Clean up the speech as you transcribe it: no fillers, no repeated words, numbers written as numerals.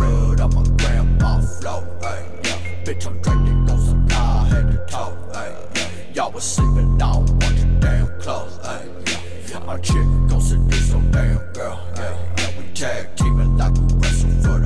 blood on my grandma flow, ay, yeah. Bitch, I'm drinking, go some high head to toe, ay, yeah. Y'all was sleeping, I don't want your damn clothes, ay, yeah. My chick goes to do so damn girl, yeah, yeah. We tag teaming like we wrestle for